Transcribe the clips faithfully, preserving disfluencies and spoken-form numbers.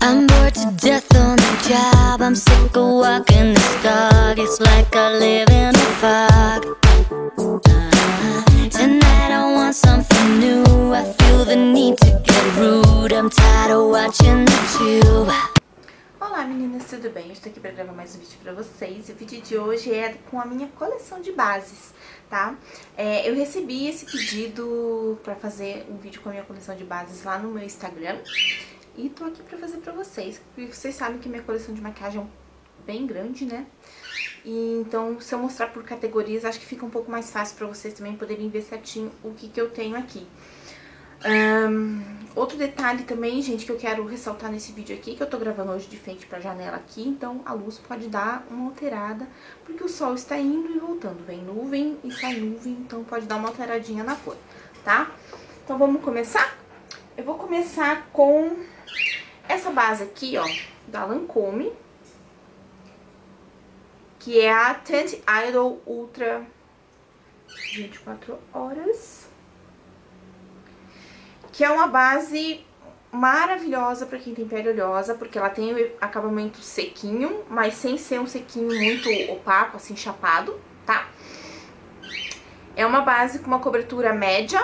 I'm bored to death on the job. I'm sick of walking this dog. It's like I live in a fog. uh, Tonight I want something new. I feel the need to get rude. I'm tired of watching the tube. Olá meninas, tudo bem? Eu estou aqui para gravar mais um vídeo para vocês. E o vídeo de hoje é com a minha coleção de bases, tá? É, eu recebi esse pedido para fazer um vídeo com a minha coleção de bases lá no meu Instagram. E tô aqui pra fazer pra vocês, porque vocês sabem que minha coleção de maquiagem é bem grande, né? E então, se eu mostrar por categorias, acho que fica um pouco mais fácil pra vocês também poderem ver certinho o que que eu tenho aqui. Um, outro detalhe também, gente, que eu quero ressaltar nesse vídeo aqui, que eu tô gravando hoje de frente pra janela aqui, então a luz pode dar uma alterada, porque o sol está indo e voltando. Vem nuvem e sai nuvem, então pode dar uma alteradinha na cor, tá? Então vamos começar? Eu vou começar com essa base aqui, ó, da Lancôme, que é a Tint Idol Ultra vinte e quatro horas, que é uma base maravilhosa pra quem tem pele oleosa, porque ela tem o acabamento sequinho, mas sem ser um sequinho muito opaco, assim, chapado, tá? É uma base com uma cobertura média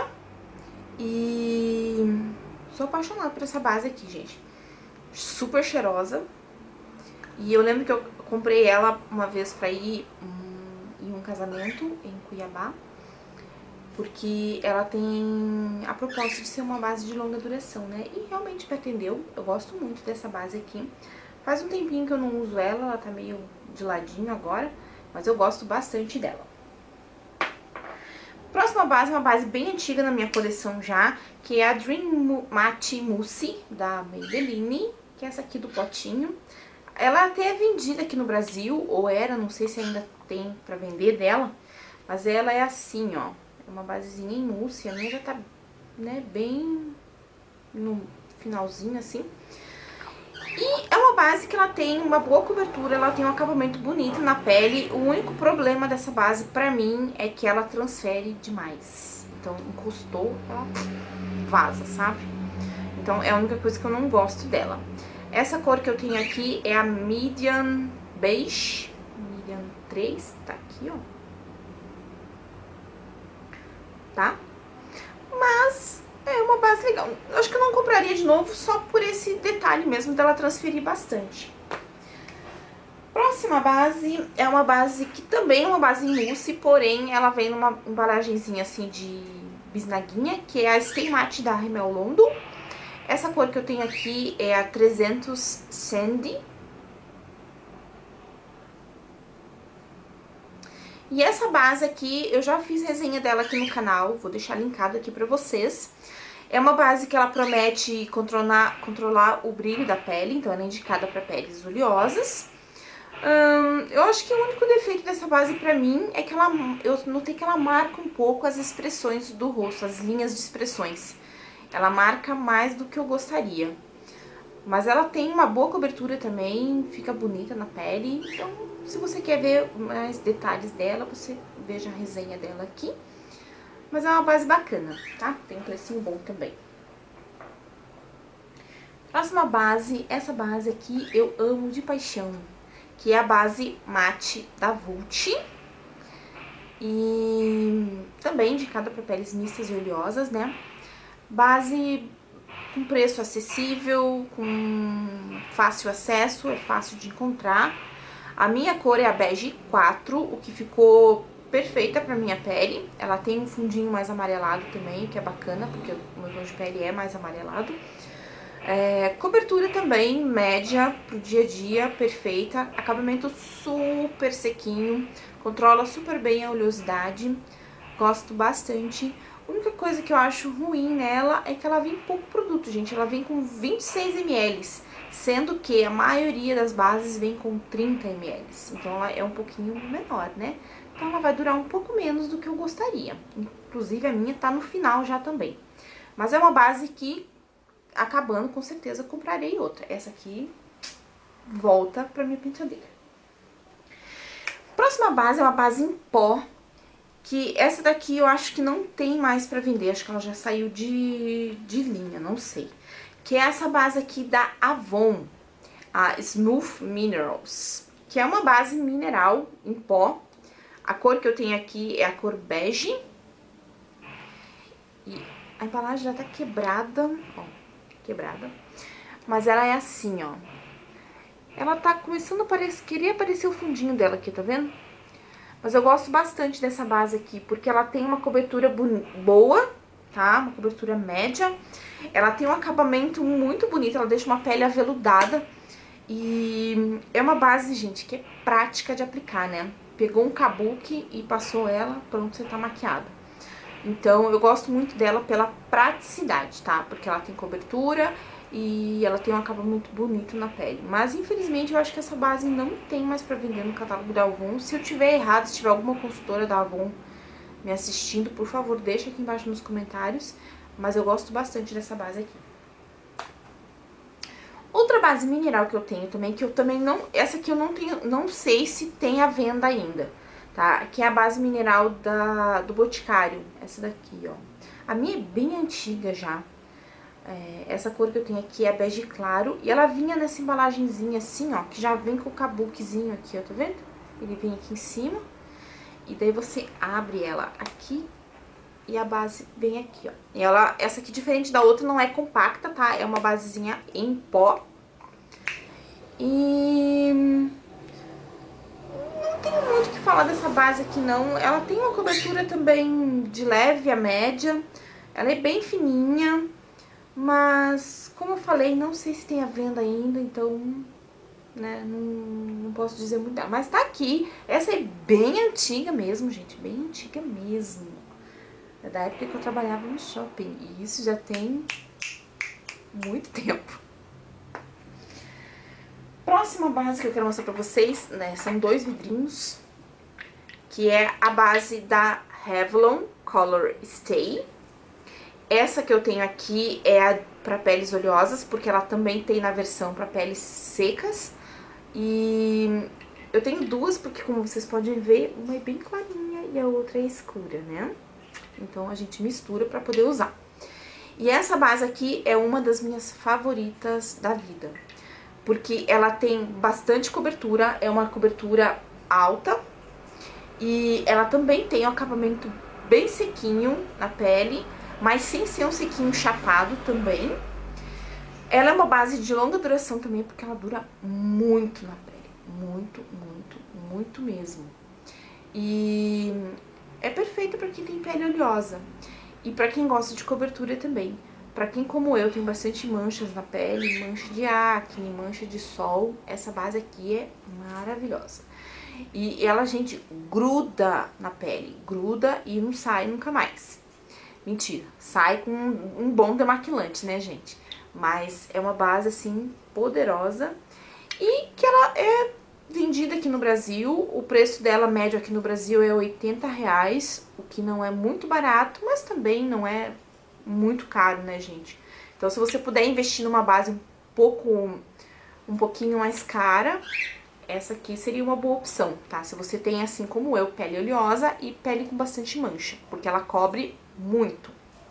e sou apaixonada por essa base aqui, gente. Super cheirosa. E eu lembro que eu comprei ela uma vez pra ir hum, em um casamento em Cuiabá, porque ela tem a proposta de ser uma base de longa duração, né? E realmente me atendeu. Eu gosto muito dessa base aqui. Faz um tempinho que eu não uso ela, ela tá meio de ladinho agora, mas eu gosto bastante dela. Próxima base é uma base bem antiga na minha coleção já, que é a Dream Matte Mousse da Maybelline, que é essa aqui do potinho. Ela até é vendida aqui no Brasil, ou era, não sei se ainda tem pra vender dela, mas ela é assim, ó, é uma basezinha em mousse, a minha já tá, né, bem no finalzinho assim. E é uma base que ela tem uma boa cobertura, ela tem um acabamento bonito na pele. O único problema dessa base pra mim é que ela transfere demais. Então, encostou, ela vaza, sabe? Então, é a única coisa que eu não gosto dela. Essa cor que eu tenho aqui é a Medium Beige, Medium três, tá aqui, ó. Tá? Mas é uma base legal. Eu acho que eu não compraria de novo só por esse detalhe mesmo dela transferir bastante. Próxima base é uma base que também é uma base em mousse, porém ela vem numa embalagenzinha assim de bisnaguinha, que é a Stay Matte da Rimmel London. Essa cor que eu tenho aqui é a trezentos Sandy. E essa base aqui, eu já fiz resenha dela aqui no canal, vou deixar linkado aqui pra vocês. É uma base que ela promete controlar, controlar o brilho da pele, então ela é indicada para peles oleosas. Hum, eu acho que o único defeito dessa base pra mim é que ela, eu notei que ela marca um pouco as expressões do rosto, as linhas de expressões. Ela marca mais do que eu gostaria. Mas ela tem uma boa cobertura também, fica bonita na pele. Então, se você quer ver mais detalhes dela, você veja a resenha dela aqui. Mas é uma base bacana, tá? Tem um precinho bom também. Próxima base, essa base aqui eu amo de paixão, que é a base mate da Vult. E também indicada para peles mistas e oleosas, né? Base com preço acessível, com fácil acesso, é fácil de encontrar. A minha cor é a bege quatro, o que ficou perfeita pra minha pele. Ela tem um fundinho mais amarelado também, o que é bacana, porque o meu tom de pele é mais amarelado. É, cobertura também média pro dia a dia, perfeita. Acabamento super sequinho, controla super bem a oleosidade. Gosto bastante. A única coisa que eu acho ruim nela é que ela vem pouco produto, gente. Ela vem com vinte e seis mililitros, sendo que a maioria das bases vem com trinta mililitros. Então ela é um pouquinho menor, né? Então ela vai durar um pouco menos do que eu gostaria. Inclusive a minha tá no final já também. Mas é uma base que, acabando, com certeza comprarei outra. Essa aqui volta pra minha penteadeira. Próxima base é uma base em pó, que essa daqui eu acho que não tem mais pra vender, acho que ela já saiu de, de linha, não sei. Que é essa base aqui da Avon. a Smooth Minerals, que é uma base mineral em pó. A cor que eu tenho aqui é a cor bege. E a embalagem já tá quebrada, ó, quebrada. Mas ela é assim, ó. Ela tá começando a parecer, queria aparecer o fundinho dela aqui, tá vendo? Mas eu gosto bastante dessa base aqui, porque ela tem uma cobertura boa, tá? Uma cobertura média. Ela tem um acabamento muito bonito, ela deixa uma pele aveludada. E é uma base, gente, que é prática de aplicar, né? Pegou um kabuki e passou ela, pronto, você tá maquiada. Então, eu gosto muito dela pela praticidade, tá? Porque ela tem cobertura e ela tem um acabamento bonito na pele. Mas, infelizmente, eu acho que essa base não tem mais pra vender no catálogo da Avon. Se eu tiver errado, se tiver alguma consultora da Avon me assistindo, por favor, deixa aqui embaixo nos comentários. Mas eu gosto bastante dessa base aqui. Outra base mineral que eu tenho também, que eu também não... Essa aqui eu não tenho, não sei se tem à venda ainda, tá? Que é a base mineral da, do Boticário. Essa daqui, ó. A minha é bem antiga já. É, essa cor que eu tenho aqui é bege claro. E ela vinha nessa embalagenzinha assim, ó, que já vem com o kabukizinho aqui, ó, tá vendo? Ele vem aqui em cima. E daí você abre ela aqui e a base vem aqui, ó. E ela, essa aqui, diferente da outra, não é compacta, tá? É uma basezinha em pó. E... não tenho muito o que falar dessa base aqui, não. Ela tem uma cobertura também de leve a média. Ela é bem fininha. Mas, como eu falei, não sei se tem à venda ainda, então, né, não, não posso dizer muito dela. Mas tá aqui. Essa é bem antiga mesmo, gente. Bem antiga mesmo. É da época que eu trabalhava no shopping. E isso já tem muito tempo. Próxima base que eu quero mostrar pra vocês, né, são dois vidrinhos. Que é a base da Revlon Color Stay. Essa que eu tenho aqui é a para peles oleosas, porque ela também tem na versão para peles secas. E eu tenho duas, porque como vocês podem ver, uma é bem clarinha e a outra é escura, né? Então a gente mistura para poder usar. E essa base aqui é uma das minhas favoritas da vida, porque ela tem bastante cobertura, é uma cobertura alta. E ela também tem um acabamento bem sequinho na pele, mas sem ser um sequinho chapado também. Ela é uma base de longa duração também, porque ela dura muito na pele. Muito, muito, muito mesmo. E é perfeita pra quem tem pele oleosa. E pra quem gosta de cobertura também. Pra quem, como eu, tem bastante manchas na pele, mancha de acne, mancha de sol, essa base aqui é maravilhosa. E ela, gente, gruda na pele. Gruda e não sai nunca mais. Mentira, sai com um bom demaquilante, né, gente? Mas é uma base, assim, poderosa. E que ela é vendida aqui no Brasil. O preço dela, médio aqui no Brasil, é oitenta reais. O que não é muito barato, mas também não é muito caro, né, gente? Então, se você puder investir numa base um pouco, um pouquinho mais cara, essa aqui seria uma boa opção, tá? Se você tem, assim como eu, pele oleosa e pele com bastante mancha, porque ela cobre muito.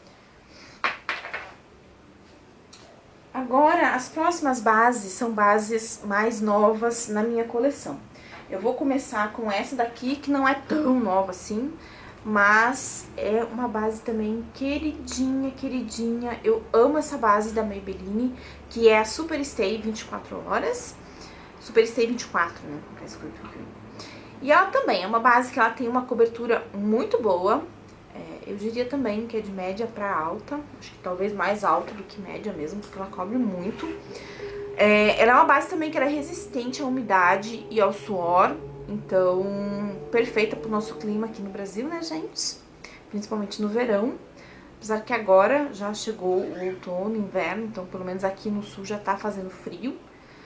Agora, as próximas bases são bases mais novas na minha coleção. Eu vou começar com essa daqui, que não é tão nova assim, mas é uma base também queridinha, queridinha. Eu amo essa base da Maybelline, que é a Super Stay vinte e quatro horas. Super Stay vinte e quatro, né? E ela também é uma base que ela tem uma cobertura muito boa. É, eu diria também que é de média pra alta. Acho que talvez mais alta do que média mesmo, porque ela cobre muito. É, ela é uma base também que ela é resistente à umidade e ao suor. Então, perfeita pro nosso clima aqui no Brasil, né, gente? Principalmente no verão. Apesar que agora já chegou o outono, inverno, então pelo menos aqui no sul já tá fazendo frio.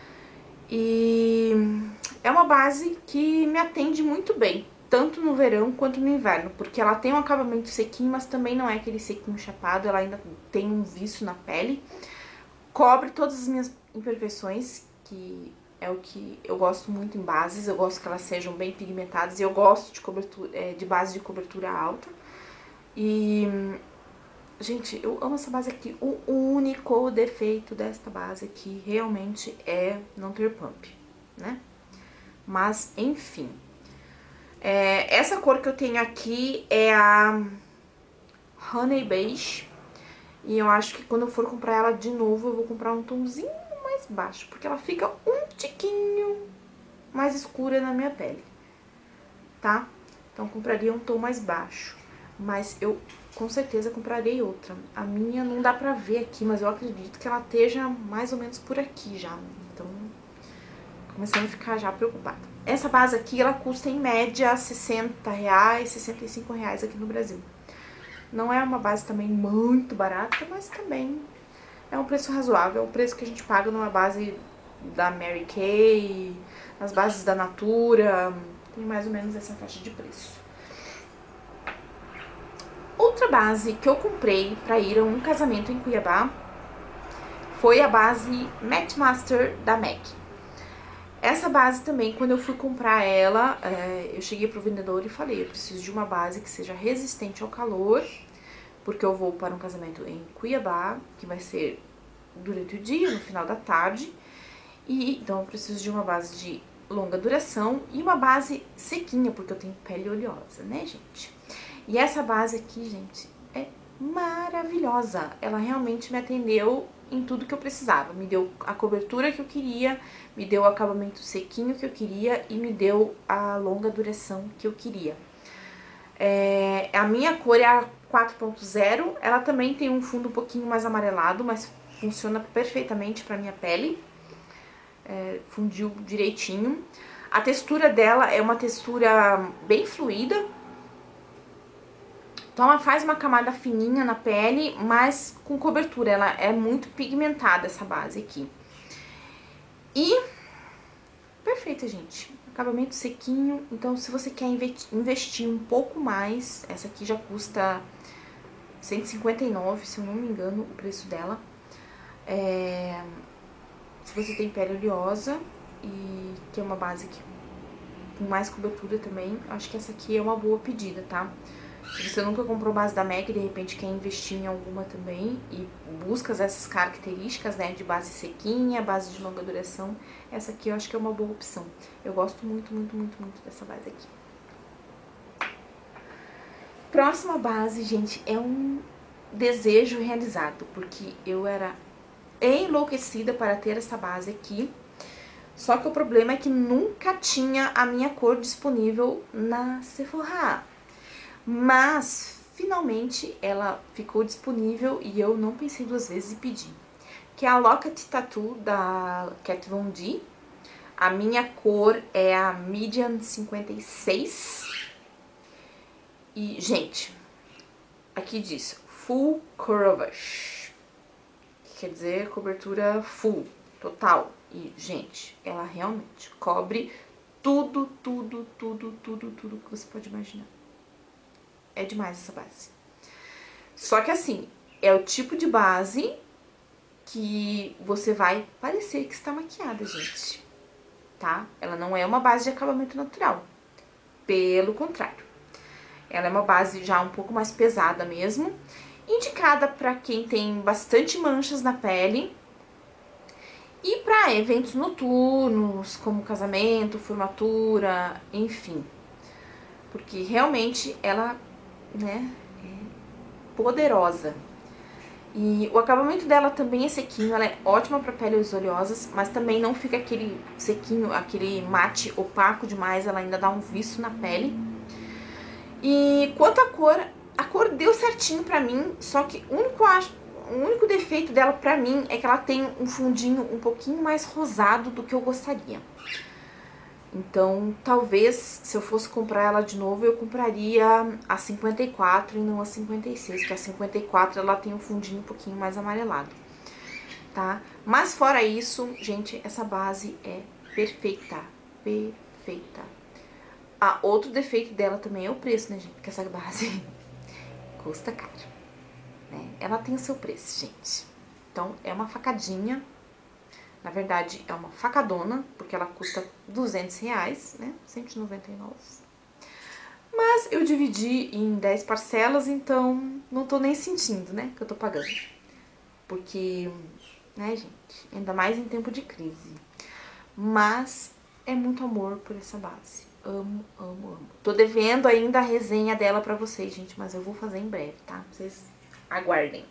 E é uma base que me atende muito bem, tanto no verão quanto no inverno, porque ela tem um acabamento sequinho, mas também não é aquele sequinho chapado, ela ainda tem um viço na pele. Cobre todas as minhas imperfeições, que é o que eu gosto muito em bases, eu gosto que elas sejam bem pigmentadas e eu gosto de, cobertura, é, de base de cobertura alta. E Gente, eu amo essa base aqui. O único defeito desta base aqui realmente é não ter pump, né? Mas, enfim. É, essa cor que eu tenho aqui é a Honey Beige. E eu acho que quando eu for comprar ela de novo, eu vou comprar um tomzinho mais baixo. Porque ela fica um tiquinho mais escura na minha pele, tá? Então, eu compraria um tom mais baixo. Mas eu, com certeza, comprarei outra. A minha não dá pra ver aqui, mas eu acredito que ela esteja mais ou menos por aqui já. Então, começando a ficar já preocupada. Essa base aqui, ela custa em média sessenta reais, sessenta e cinco reais aqui no Brasil. Não é uma base também muito barata, mas também é um preço razoável. É o preço que a gente paga numa base da Mary Kay, nas bases da Natura. Tem mais ou menos essa faixa de preço. Outra base que eu comprei pra ir a um casamento em Cuiabá foi a base Matte Master da M A C. Essa base também, quando eu fui comprar ela, é, eu cheguei pro vendedor e falei, eu preciso de uma base que seja resistente ao calor, porque eu vou para um casamento em Cuiabá, que vai ser durante o dia, no final da tarde, e então eu preciso de uma base de longa duração e uma base sequinha, porque eu tenho pele oleosa, né, gente? E essa base aqui, gente, é maravilhosa. Ela realmente me atendeu em tudo que eu precisava. Me deu a cobertura que eu queria, me deu o acabamento sequinho que eu queria e me deu a longa duração que eu queria. É, a minha cor é a quatro ponto zero. Ela também tem um fundo um pouquinho mais amarelado, mas funciona perfeitamente pra minha pele. É, fundiu direitinho. A textura dela é uma textura bem fluida. Então, ela faz uma camada fininha na pele, mas com cobertura. Ela é muito pigmentada, essa base aqui. E, perfeita, gente. Acabamento sequinho. Então, se você quer investir um pouco mais, essa aqui já custa cento e cinquenta e nove reais, se eu não me engano, o preço dela. É... Se você tem pele oleosa e quer uma base que... com mais cobertura também, acho que essa aqui é uma boa pedida, tá? Se você nunca comprou base da M A C e de repente quer investir em alguma também e busca essas características, né, de base sequinha, base de longa duração, essa aqui eu acho que é uma boa opção. Eu gosto muito, muito, muito, muito dessa base aqui. Próxima base, gente, é um desejo realizado, porque eu era enlouquecida para ter essa base aqui. Só que o problema é que nunca tinha a minha cor disponível na Sephora. Mas, finalmente, ela ficou disponível e eu não pensei duas vezes em pedir. Que é a Locket Tattoo da Kat Von D. A minha cor é a Medium cinquenta e seis. E, gente, aqui diz Full Coverage. Que quer dizer cobertura full, total. E, gente, ela realmente cobre tudo, tudo, tudo, tudo, tudo que você pode imaginar. É demais essa base. Só que assim, é o tipo de base que você vai parecer que está maquiada, gente. Tá? Ela não é uma base de acabamento natural. Pelo contrário. Ela é uma base já um pouco mais pesada mesmo. Indicada para quem tem bastante manchas na pele. E para eventos noturnos, como casamento, formatura, enfim. Porque realmente ela... né, é poderosa. E o acabamento dela também é sequinho, ela é ótima para peles oleosas, mas também não fica aquele sequinho, aquele mate opaco demais, ela ainda dá um viço na pele. E quanto à cor, a cor deu certinho pra mim, só que o único, o único defeito dela pra mim é que ela tem um fundinho um pouquinho mais rosado do que eu gostaria. Então, talvez, se eu fosse comprar ela de novo, eu compraria a cinquenta e quatro e não a cinquenta e seis, porque a cinquenta e quatro ela tem um fundinho um pouquinho mais amarelado, tá? Mas fora isso, gente, essa base é perfeita, perfeita. Ah, outro defeito dela também é o preço, né, gente? Porque essa base custa caro, né? Ela tem o seu preço, gente. Então, é uma facadinha. Na verdade, é uma facadona, porque ela custa duzentos reais, né? cento e noventa e nove. Mas eu dividi em dez parcelas, então não tô nem sentindo, né, que eu tô pagando. Porque, né, gente, ainda mais em tempo de crise. Mas é muito amor por essa base. Amo, amo, amo. Tô devendo ainda a resenha dela pra vocês, gente, mas eu vou fazer em breve, tá? Vocês aguardem.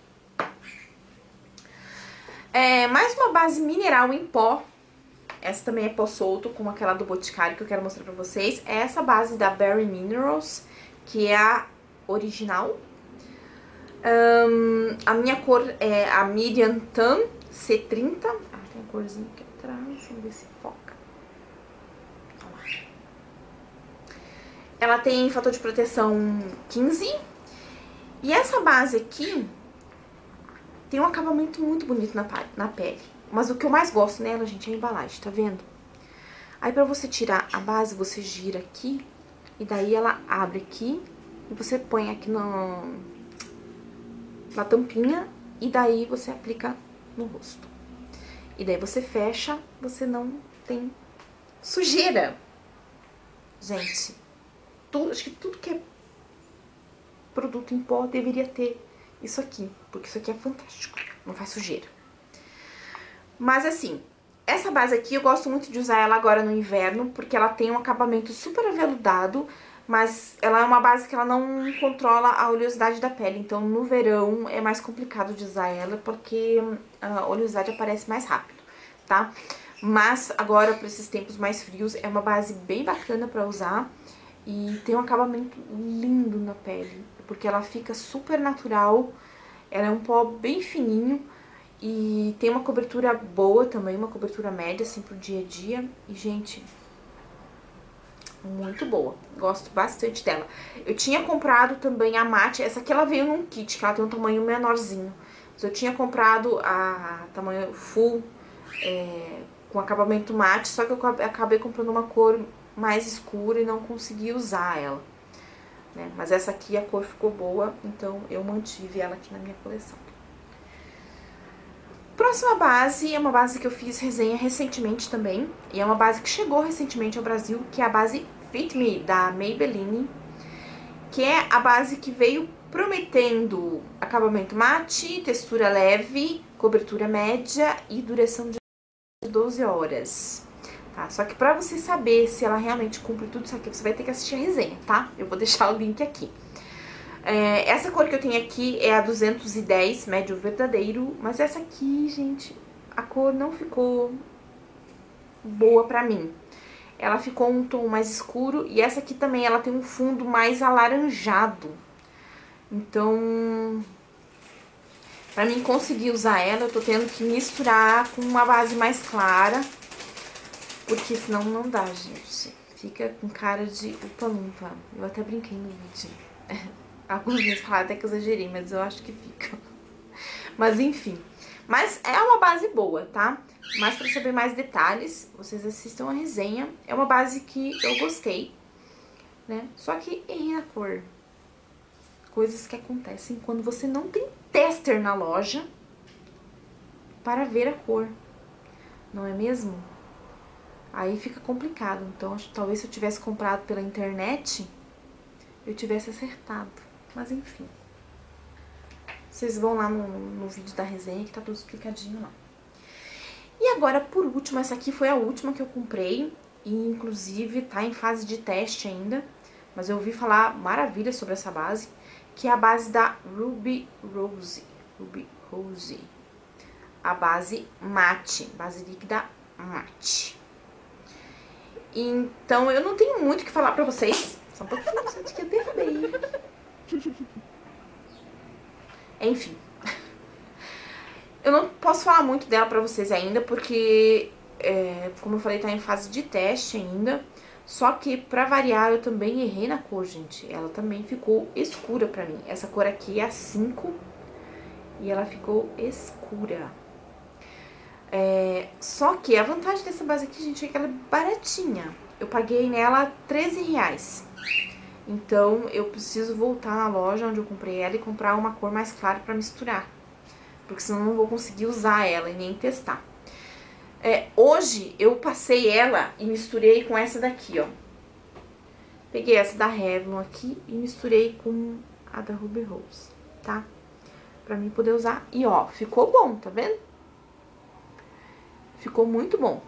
É, mais uma base mineral em pó. Essa também é pó solto, como aquela do Boticário que eu quero mostrar pra vocês. É essa base da Berry Minerals, que é a original. Um, a minha cor é a Medium Tan C trinta. Ah, tem a corzinha aqui atrás, vamos ver se foca. Olha lá. Ela tem fator de proteção quinze. E essa base aqui tem um acabamento muito bonito na, na pele. Mas o que eu mais gosto nela, gente, é a embalagem, tá vendo? Aí pra você tirar a base, você gira aqui. E daí ela abre aqui. E você põe aqui no, na tampinha. E daí você aplica no rosto. E daí você fecha, você não tem sujeira. Gente, tudo, acho que tudo que é produto em pó deveria ter isso aqui. Porque isso aqui é fantástico, não faz sujeira. Mas assim, essa base aqui eu gosto muito de usar ela agora no inverno, porque ela tem um acabamento super aveludado, mas ela é uma base que ela não controla a oleosidade da pele. Então no verão é mais complicado de usar ela, porque a oleosidade aparece mais rápido, tá? Mas agora, para esses tempos mais frios, é uma base bem bacana pra usar e tem um acabamento lindo na pele, porque ela fica super natural, ela é um pó bem fininho. E tem uma cobertura boa também, uma cobertura média, assim, pro dia a dia. E, gente, muito boa. Gosto bastante dela. Eu tinha comprado também a mate. Essa aqui ela veio num kit, que ela tem um tamanho menorzinho. Mas eu tinha comprado a tamanho full, é, com acabamento mate. Só que eu acabei comprando uma cor mais escura e não consegui usar ela, né? Mas essa aqui a cor ficou boa, então eu mantive ela aqui na minha coleção. Próxima base é uma base que eu fiz resenha recentemente também. E é uma base que chegou recentemente ao Brasil, que é a base Fit Me, da Maybelline. Que é a base que veio prometendo acabamento mate, textura leve, cobertura média e duração de doze horas. Tá? Só que pra você saber se ela realmente cumpre tudo isso aqui, você vai ter que assistir a resenha, tá? Eu vou deixar o link aqui. É, essa cor que eu tenho aqui é a duzentos e dez, médio verdadeiro, mas essa aqui, gente, a cor não ficou boa pra mim. Ela ficou um tom mais escuro e essa aqui também, ela tem um fundo mais alaranjado. Então, pra mim conseguir usar ela, eu tô tendo que misturar com uma base mais clara, porque senão não dá, gente. Fica com cara de upa-lumpa. Eu até brinquei no vídeo. Alguns vezes falaram até que eu exagerei, mas eu acho que fica. Mas enfim. Mas é uma base boa, tá? Mas pra saber mais detalhes, vocês assistam a resenha. É uma base que eu gostei, né? Só que errei a cor. Coisas que acontecem quando você não tem tester na loja para ver a cor. Não é mesmo? Aí fica complicado. Então, acho que talvez se eu tivesse comprado pela internet, eu tivesse acertado. Mas enfim. Vocês vão lá no, no vídeo da resenha que tá tudo explicadinho lá. E agora, por último, essa aqui foi a última que eu comprei. E inclusive tá em fase de teste ainda. Mas eu ouvi falar maravilhas sobre essa base. Que é a base da Ruby Rose. Ruby Rose. A base mate. Base líquida mate. Então, eu não tenho muito o que falar pra vocês. Só um pouquinho, gente, que eu derrubei. Enfim. Eu não posso falar muito dela pra vocês ainda, porque, é, como eu falei, tá em fase de teste ainda. Só que, pra variar, eu também errei na cor, gente. Ela também ficou escura pra mim. Essa cor aqui é a cinco e ela ficou escura. É, só que a vantagem dessa base aqui, gente, é que ela é baratinha. Eu paguei nela treze reais. Então, eu preciso voltar na loja onde eu comprei ela e comprar uma cor mais clara pra misturar. Porque senão eu não vou conseguir usar ela e nem testar. É, hoje, eu passei ela e misturei com essa daqui, ó. Peguei essa da Revlon aqui e misturei com a da Ruby Rose, tá? Pra mim poder usar. E ó, ficou bom, tá vendo? Ficou muito bom.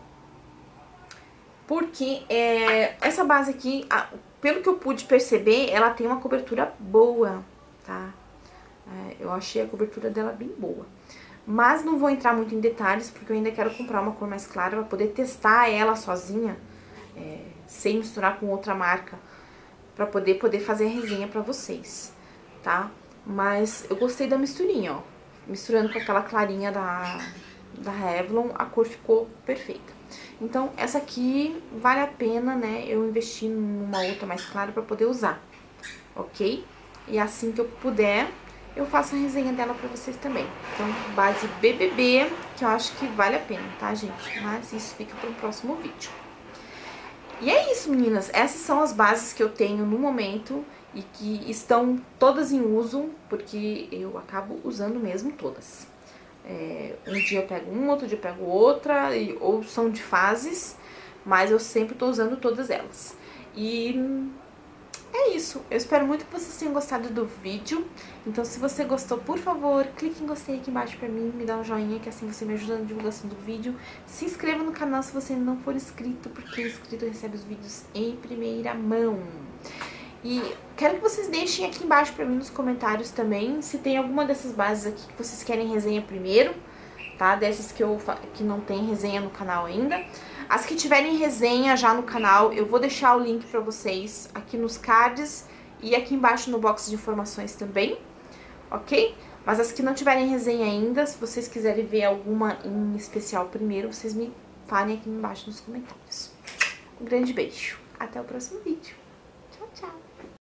Porque é, essa base aqui, a, pelo que eu pude perceber, ela tem uma cobertura boa, tá? É, eu achei a cobertura dela bem boa. Mas não vou entrar muito em detalhes, porque eu ainda quero comprar uma cor mais clara pra poder testar ela sozinha, é, sem misturar com outra marca, pra poder, poder fazer a resenha pra vocês, tá? Mas eu gostei da misturinha, ó. Misturando com aquela clarinha da, da Revlon, a cor ficou perfeita. Então, essa aqui vale a pena, né, eu investir numa outra mais clara pra poder usar, ok? E assim que eu puder, eu faço a resenha dela pra vocês também. Então, base B B B, que eu acho que vale a pena, tá, gente? Mas isso fica pro próximo vídeo. E é isso, meninas. Essas são as bases que eu tenho no momento e que estão todas em uso, porque eu acabo usando mesmo todas. É, um dia eu pego uma, outro dia eu pego outra, e, ou são de fases, mas eu sempre tô usando todas elas. E é isso. Eu espero muito que vocês tenham gostado do vídeo. Então, se você gostou, por favor, clique em gostei aqui embaixo pra mim, me dá um joinha, que assim você me ajuda na divulgação do vídeo. Se inscreva no canal se você não for inscrito, porque o inscrito recebe os vídeos em primeira mão. E quero que vocês deixem aqui embaixo pra mim nos comentários também se tem alguma dessas bases aqui que vocês querem resenha primeiro, tá? Dessas que, eu, que não tem resenha no canal ainda. As que tiverem resenha já no canal, eu vou deixar o link pra vocês aqui nos cards e aqui embaixo no box de informações também, ok? Mas as que não tiverem resenha ainda, se vocês quiserem ver alguma em especial primeiro, vocês me falem aqui embaixo nos comentários. Um grande beijo. Até o próximo vídeo. Tchau, tchau.